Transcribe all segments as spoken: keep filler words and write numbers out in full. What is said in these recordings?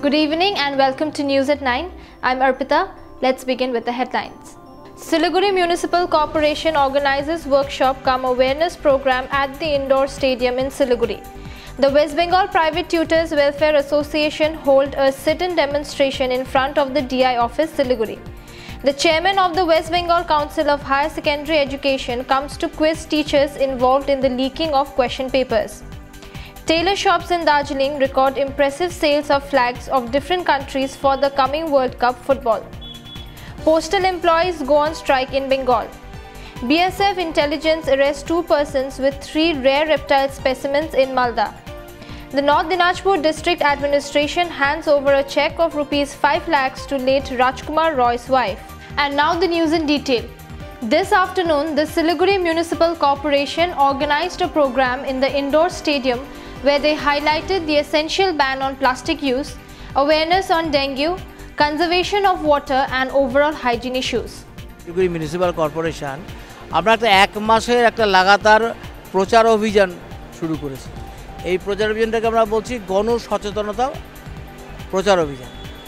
Good evening and welcome to News at nine. I'm Arpita. Let's begin with the headlines. Siliguri Municipal Corporation organizes workshop cum awareness program at the indoor stadium in Siliguri. The West Bengal Private Tutors Welfare Association hold a sit-in demonstration in front of the D I office, Siliguri. The chairman of the West Bengal Council of Higher Secondary Education comes to quiz teachers involved in the leaking of question papers. Tailor shops in Darjeeling record impressive sales of flags of different countries for the coming World Cup football. Postal employees go on strike in Bengal. B S F intelligence arrests two persons with three rare reptile specimens in Malda. The North Dinajpur District Administration hands over a cheque of rupees five lakhs to late Rajkumar Roy's wife. And now the news in detail. This afternoon, the Siliguri Municipal Corporation organized a program in the indoor stadium where they highlighted the essential ban on plastic use, awareness on dengue, conservation of water and overall hygiene issues. Siliguri Municipal Corporation আমরা একটা এক মাসের একটা লাগাতার প্রচার অভিযান শুরু করেছি। এই প্রচার অভিযানটাকে আমরা বলছি গণ সচেতনতা প্রচার অভিযান।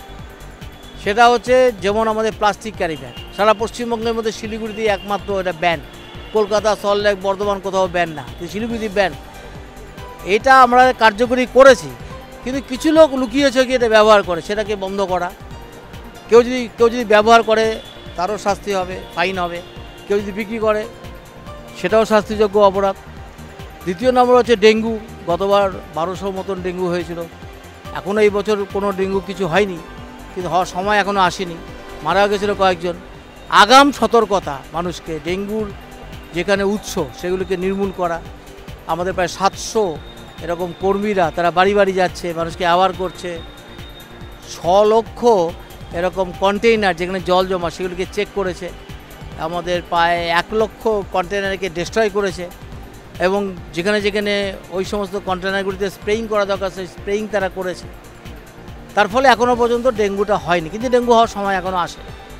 সেটা হচ্ছে যেমন আমাদের প্লাস্টিক ক্যারি ব্যাগ সারা পশ্চিমবঙ্গের মধ্যে শিলিগুড়িতে একমাত্র এটা ব্যান, কলকাতা, সল্টলেক, বর্ধমান কোথাও ব্যান না, শিলিগুড়িতে ব্যান। এটা আমরা কার্যকরী করেছি, কিন্তু কিছু লোক লুকিয়ে ছড়িয়ে এটা ব্যবহার করে, সেটাকে বন্ধ করা। কেউ যদি কেউ যদি ব্যবহার করে তারও শাস্তি হবে, ফাইন হবে। কেউ যদি বিক্রি করে সেটাও শাস্তিযোগ্য অপরাধ। দ্বিতীয় নম্বর হচ্ছে ডেঙ্গু। গতবার বারোশো মতন ডেঙ্গু হয়েছিল, এখনও এই বছর কোনো ডেঙ্গু কিছু হয়নি, কিন্তু হওয়ার সময় এখনও আসেনি, মারা গেছিলো কয়েকজন। আগাম সতর্কতা মানুষকে, ডেঙ্গুর যেখানে উৎস সেগুলিকে নির্মূল করা। আমাদের প্রায় সাতশো এরকম কর্মীরা তারা বাড়ি বাড়ি যাচ্ছে, মানুষকে অ্যাওয়ার করছে। ছ লক্ষ এরকম কন্টেইনার যেখানে জল জমা সেগুলিকে চেক করেছে। আমাদের প্রায় এক লক্ষ কন্টেনারকে ডিস্ট্রয় করেছে, এবং যেখানে যেখানে ওই সমস্ত কন্টেনারগুলিতে স্প্রেইং করা দরকার সেই স্প্রেইং তারা করেছে। তার ফলে এখনও পর্যন্ত ডেঙ্গুটা হয়নি, কিন্তু ডেঙ্গু হওয়ার সময় এখনও আসে।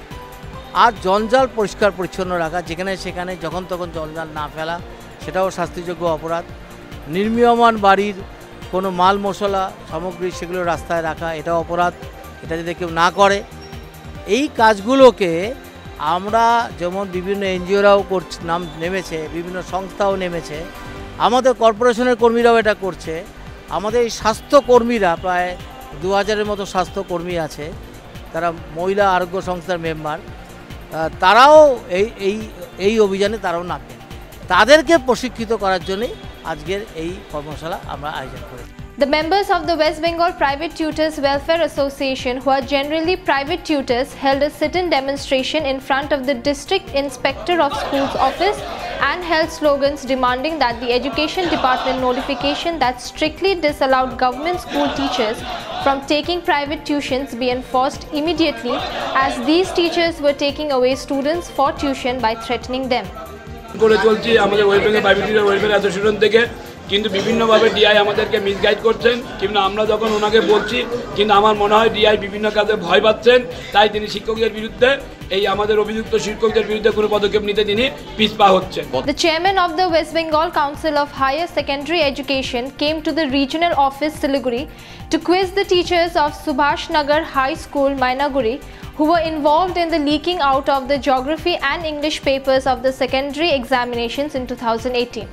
আর জঞ্জাল পরিষ্কার পরিচ্ছন্ন রাখা, যেখানে সেখানে যখন তখন জঞ্জাল না ফেলা, সেটাও শাস্তিযোগ্য অপরাধ। নির্মীয়মান বাড়ির কোনো মাল মশলা সামগ্রী সেগুলো রাস্তায় রাখা, এটাও অপরাধ। এটা যদি কেউ না করে, এই কাজগুলোকে আমরা যেমন বিভিন্ন এনজিওরাও করছে, নাম নেমেছে, বিভিন্ন সংস্থাও নেমেছে, আমাদের কর্পোরেশনের কর্মীরাও এটা করছে। আমাদের এই স্বাস্থ্যকর্মীরা প্রায় দু হাজারের মতো স্বাস্থ্যকর্মী আছে, তারা মহিলা আরোগ্য সংস্থার মেম্বার, তারাও এই এই এই অভিযানে তারাও নামবেন। তাদেরকে প্রশিক্ষিত করার জন্যই আজকের এই কর্মশালা আমরা আয়োজন করেছি। The members of the West Bengal Private Tutors Welfare Association, who are generally private tutors, held a sit-in demonstration in front of the District Inspector of Schools office and held slogans demanding that the Education Department notification that strictly disallowed government school teachers from taking private tuitions be enforced immediately, as these teachers were taking away students for tuition by threatening them. করে চলছি আমাদের West Bengal private teacher welfare association থেকে, কিন্তু বিভিন্নভাবে DI আমাদেরকে misguide করছেন। কিন্তু আমরা যখন ওনাকে বলছি, কিন্তু আমার মনে হয় ডিআই বিভিন্ন কাজে ভয় পাচ্ছেন, তাই তিনি শিক্ষকদের বিরুদ্ধে, এই আমাদের অভিযুক্ত শিক্ষকদের বিরুদ্ধে কোনো পদক্ষেপ নিতে তিনি পিছপা হচ্ছেন। The chairman of the West Bengal Council of Higher Secondary Education came to the regional office Siliguri to quiz the teachers of Subhash Nagar High School, Mainaguri, who were involved in the leaking out of the geography and English papers of the secondary examinations in two thousand eighteen.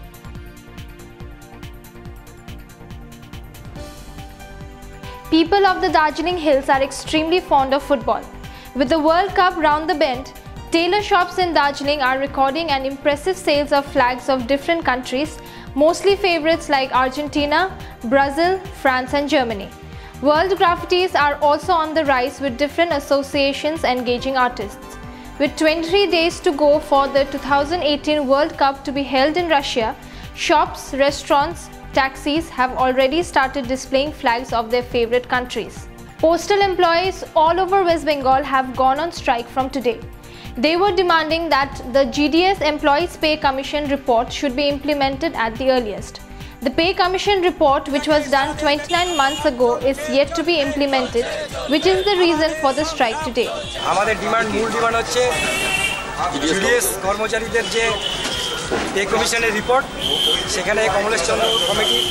People of the Darjeeling Hills are extremely fond of football. With the World Cup round the bend, tailor shops in Darjeeling are recording an impressive sales of flags of different countries, mostly favorites like Argentina, Brazil, France and Germany. World graffitis are also on the rise, with different associations engaging artists. With twenty-three days to go for the two thousand eighteen World Cup to be held in Russia, shops, restaurants, taxis have already started displaying flags of their favorite countries. Postal employees all over West Bengal have gone on strike from today. They were demanding that the G D S Employees Pay Commission report should be implemented at the earliest. The Pay Commission report, which was done twenty-nine months ago, is yet to be implemented, which is the reason for the strike today. আমাদের demand মূল demand হচ্ছে GDS কর্মচারীদের যে pay কমিশনের report, সেখানে কমলেশ চন্দ্র committee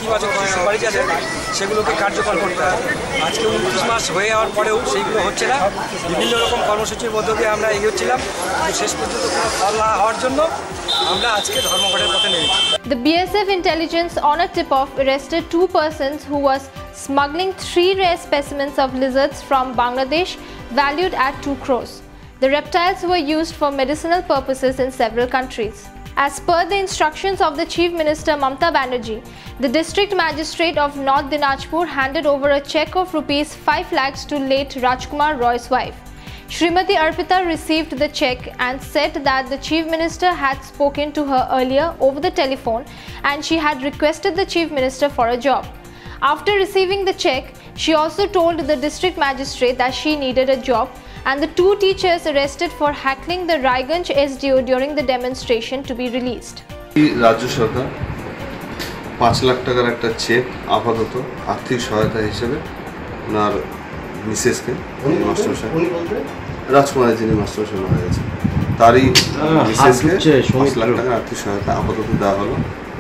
ইতিবাচক কিছু সুপারিশ আছে সেগুলোকে কার্যকর করতে হবে। আজকে উনত্রিশ মাস হয়ে যাওয়ার পরেও সেইগুলো হচ্ছে না। বিভিন্ন রকম কর্মসূচির মধ্য দিয়ে আমরা এগোচ্ছিলাম, কিন্তু শেষ পর্যন্ত কোনো ফল না হওয়ার জন্য আমরা আজকে ধর্মঘটের পথে নেমেছি। The B S F intelligence on a tip-off arrested two persons who was smuggling three rare specimens of lizards from Bangladesh valued at two crores. The reptiles were used for medicinal purposes in several countries. As per the instructions of the Chief Minister Mamta Banerjee, the District Magistrate of North Dinajpur handed over a cheque of rupees five lakhs to late Rajkumar Roy's wife. Shrimati Arpita received the cheque and said that the Chief Minister had spoken to her earlier over the telephone and she had requested the Chief Minister for a job. After receiving the cheque, she also told the District Magistrate that she needed a job, and the two teachers arrested for heckling the Raiganj S D O during the demonstration to be released. রাজ্য সরকার পাঁচ লাখ টাকার একটা check আপাতত আর্থিক সহায়তা হিসেবে ওনার মিসেসকে মাস্টারমশাই রাজকুমারের যিনি মাস্টারমশাই মারা গেছে তারই মিসেসকে পাঁচ লাখ টাকার আর্থিক সহায়তা আপাতত দেওয়া হলো,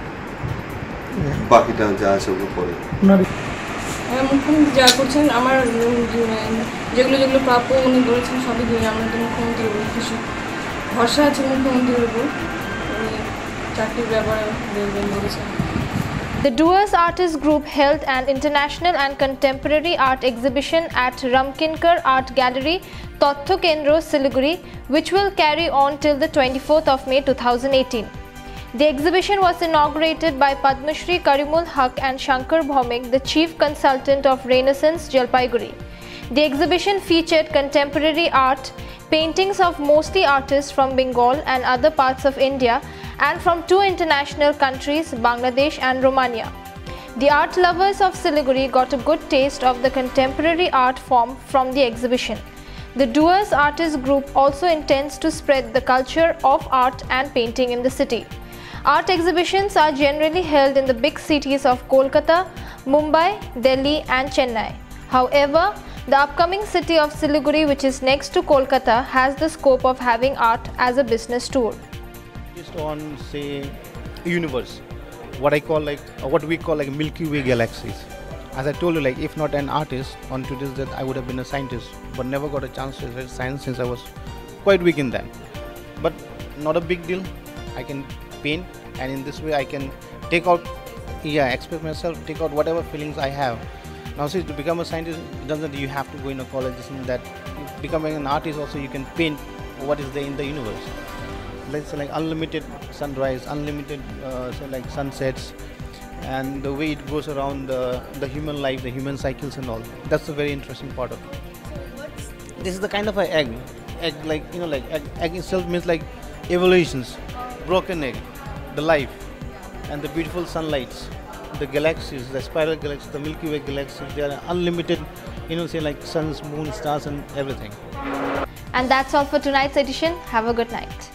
বাকিটা যা আছে ওগুলো পরে। মুখ্যমন্ত্রী যা করছেন আমার যেগুলো যেগুলো প্রাপ্য উনি বলেছেন সবই দিয়ে আমরা তো মুখ্যমন্ত্রীর উপর খুশি, ভরসা আছে মুখ্যমন্ত্রীর উপর, উনি চাকরির ব্যাপারে দেখবেন বলেছেন। The Doers Artist Group held an international and contemporary art exhibition at Ramkinkar Art Gallery, Tottho Kendro, Siliguri, which will carry on till the twenty-fourth of May two thousand eighteen. The exhibition was inaugurated by Padma Shri Karimul Haq and Shankar Bhaumik, the Chief Consultant of Renaissance, Jalpaiguri. The exhibition featured contemporary art, paintings of mostly artists from Bengal and other parts of India, and from two international countries, Bangladesh and Romania. The art lovers of Siliguri got a good taste of the contemporary art form from the exhibition. The Doers Artist Group also intends to spread the culture of art and painting in the city. Art exhibitions are generally held in the big cities of Kolkata, Mumbai, Delhi and Chennai. However, the upcoming city of Siliguri, which is next to Kolkata, has the scope of having art as a business tour. Based on, say, universe, what I call like, uh, what we call like Milky Way galaxies. As I told you, like if not an artist, on today's death I would have been a scientist, but never got a chance to read science since I was quite weak in that. But not a big deal. I can paint, and in this way I can take out, yeah, express myself, take out whatever feelings I have. Now see, to become a scientist, it doesn't you have to go in a college, this and that. Becoming an artist also, you can paint what is there in the universe. Let's say like unlimited sunrise, unlimited uh, say like sunsets, and the way it goes around the, the human life, the human cycles and all. That's the very interesting part of it. This is the kind of an egg. Egg like, you know, like egg, egg itself means like evolutions, broken egg, the life, and the beautiful sunlights, the galaxies, the spiral galaxies, the Milky Way galaxies. They are unlimited, you know, say like suns, moon, stars and everything. And that's all for tonight's edition. Have a good night.